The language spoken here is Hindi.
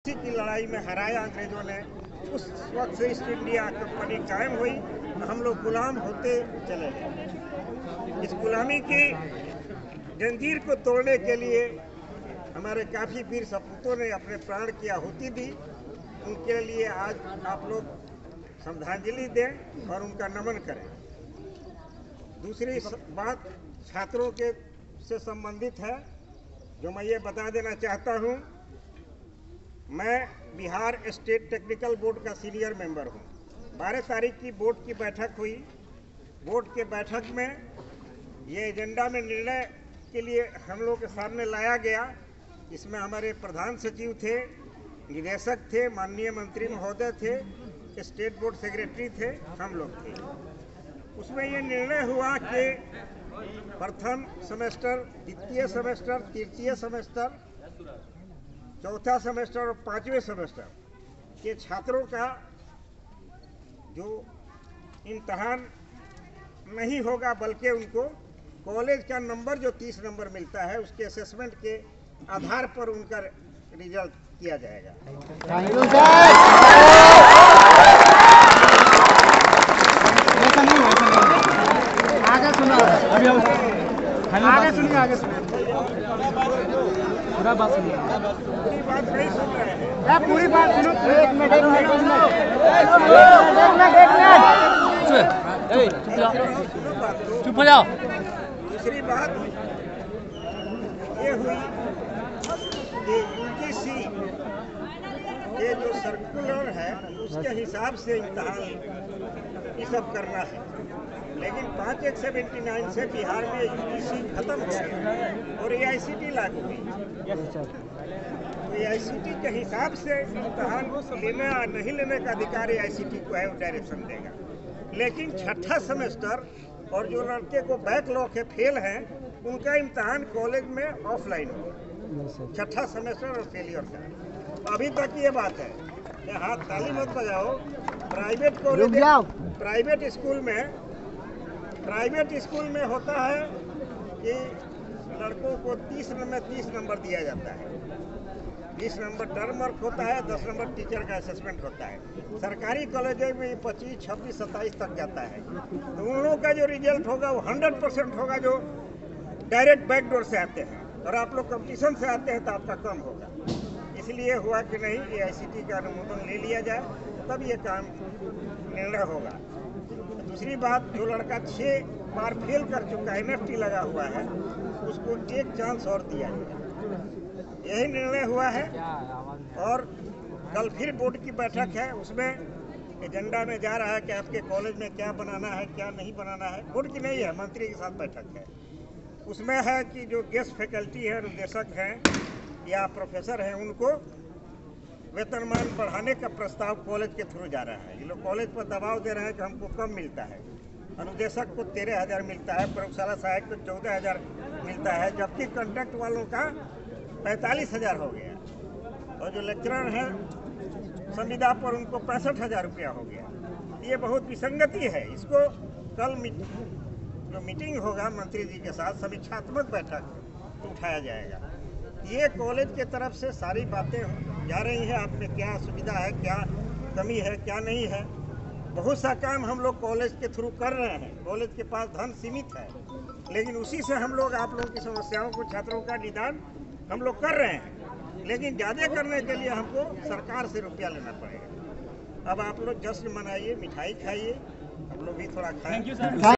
की लड़ाई में हराया अंग्रेजों ने। उस वक्त से ईस्ट इंडिया कंपनी कायम हुई, हम लोग गुलाम होते चले गए। इस गुलामी की जंजीर को तोड़ने के लिए हमारे काफ़ी वीर सपूतों ने अपने प्राण की आहुति दी। उनके लिए आज आप लोग श्रद्धांजलि दें और उनका नमन करें। दूसरी बात छात्रों के से संबंधित है, जो मैं ये बता देना चाहता हूँ। मैं बिहार स्टेट टेक्निकल बोर्ड का सीनियर मेंबर हूँ। 12 तारीख की बोर्ड की बैठक हुई। बोर्ड के बैठक में ये एजेंडा में निर्णय के लिए हम लोग के सामने लाया गया। इसमें हमारे प्रधान सचिव थे, निदेशक थे, माननीय मंत्री महोदय थे, स्टेट बोर्ड सेक्रेटरी थे, हम लोग थे। उसमें ये निर्णय हुआ कि प्रथम सेमेस्टर, द्वितीय सेमेस्टर, तृतीय सेमेस्टर, चौथा सेमेस्टर और 5वें सेमेस्टर के छात्रों का जो इम्तहान नहीं होगा, बल्कि उनको कॉलेज का नंबर जो 30 नंबर मिलता है उसके असेसमेंट के आधार पर उनका रिजल्ट किया जाएगा। पूरा बात सुनिए। पूरी बात नहीं सुन रहे हैं। पूरी बात सुनो। एक मिनट चुप हो जाओ। दूसरी बात ये हुई कि यूजीसी ये जो सर्कुलर है उसके हिसाब से इम्तहान ये सब करना है, लेकिन 5/1/79 से बिहार में यूजीसी खत्म हो गया और AICTE लागू हुई। तो AICTE के हिसाब से इम्तहान लेना या नहीं लेने का अधिकार AICTE को है, वो डायरेक्शन देगा। लेकिन छठा सेमेस्टर और जो लड़के को बैकलॉग है, फेल हैं, उनका इम्तहान कॉलेज में ऑफलाइन होगा। छठा सेमेस्टर और फेलियर का अभी तक ये बात है। हाथ ताली मत बजाओ। प्राइवेट कॉलेज, प्राइवेट स्कूल में होता है कि लड़कों को 30 नंबर दिया जाता है। 20 नंबर टर्म वर्क होता है, 10 नंबर टीचर का असेसमेंट होता है। सरकारी कॉलेजों में 25, 26, 27 तक जाता है। तो उन लोगों का जो रिजल्ट होगा वो 100% होगा जो डायरेक्ट बैकडोर से आते हैं, और आप लोग कंपटीशन से आते हैं तो आपका कम होगा। इसलिए हुआ कि नहीं, AICTE का अनुमोदन ले लिया जाए, तब ये काम निर्णय होगा। दूसरी बात, जो लड़का 6 बार फेल कर चुका है, NFT लगा हुआ है, उसको एक चांस और दिया जाए। यही निर्णय हुआ है। और कल फिर बोर्ड की बैठक है, उसमें एजेंडा में जा रहा है कि आपके कॉलेज में क्या बनाना है, क्या नहीं बनाना है। बोर्ड की नहीं है, मंत्री के साथ बैठक है। उसमें है कि जो गेस्ट फैकल्टी है, निदेशक हैं या प्रोफेसर हैं, उनको वेतनमान बढ़ाने का प्रस्ताव कॉलेज के थ्रू जा रहा है। ये लोग कॉलेज पर दबाव दे रहे हैं कि हमको कम मिलता है। अनुदेशक को 13,000 मिलता है, प्रयोगशाला सहायक को 14,000 मिलता है, जबकि कॉन्ट्रैक्ट वालों का 45,000 हो गया। और जो लेक्चरर हैं संविदा पर, उनको 65,000 रुपया हो गया। ये बहुत विसंगति है। इसको कल जो मीटिंग होगा मंत्री जी के साथ, समीक्षात्मक बैठक उठाया जाएगा। ये कॉलेज के तरफ से सारी बातें जा रही हैं, आप में क्या सुविधा है, क्या कमी है, क्या नहीं है। बहुत सा काम हम लोग कॉलेज के थ्रू कर रहे हैं। कॉलेज के पास धन सीमित है, लेकिन उसी से हम लोग आप लोगों की समस्याओं को, छात्रों का निदान हम लोग कर रहे हैं। लेकिन ज़्यादा करने के लिए हमको सरकार से रुपया लेना पड़ेगा। अब आप लोग जश्न मनाइए, मिठाई खाइए, हम लोग भी थोड़ा खाएं।